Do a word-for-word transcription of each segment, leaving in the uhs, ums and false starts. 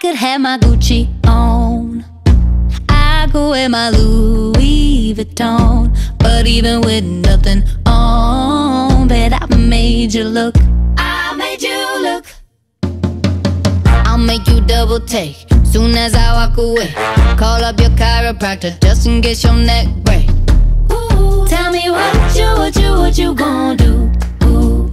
could have my Gucci on, I could wear my Louis Vuitton, but even with nothing on, bet I made you look. I made you look. I'll make you double take soon as I walk away. Call up your chiropractor just in case your neck break. Ooh, tell me what you, what you, what you gon' do. Ooh.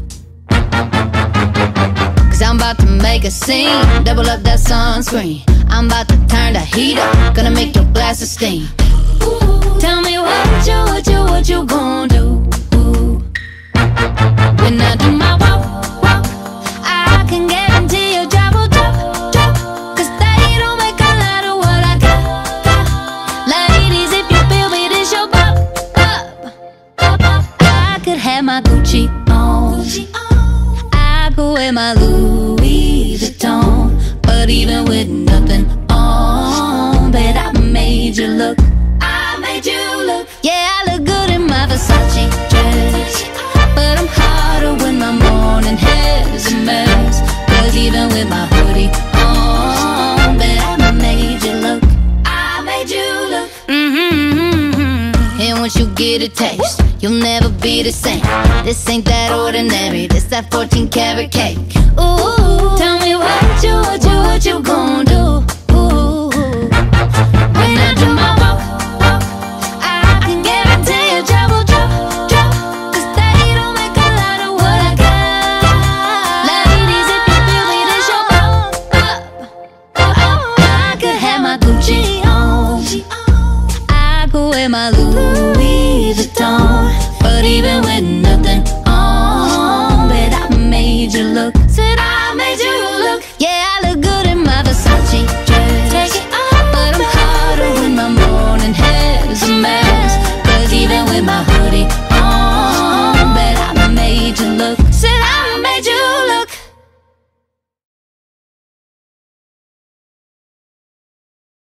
Cause I'm about to make a scene, double up that sunscreen. I'm about to turn the heat up, gonna make your glasses steam. Ooh, tell me what you, what you, what you gon' do. Ooh. When I do my walk, walk, I can guarantee your job will drop, drop. Cause they don't make a lot of what I got, got. Ladies, if you feel me, this your bop, bop, bop, bop. I could have my Gucci on, I could wear my Louis Vuitton, but even with nothing on, bet I made you look. I made you look. Yeah, I look good in my Versace dress, but I'm hotter when my morning hair's a mess. Cause even with my hoodie on, bet I made you look. I made you look. Mm-hmm. And once you get a taste, you'll never be the same. This ain't that ordinary, this that fourteen karat cake. Ooh, tell me what you, what you, what you gon' do. Ooh, when I do my walk, walk, I can guarantee your job will drop, drop. Cause they don't make a lot of what I got. Ladies, if you feel me, this your bop, bop, bop. I could have my Gucci on, I could wear my Louis Vuitton, but even with nothing on, bet I made you look.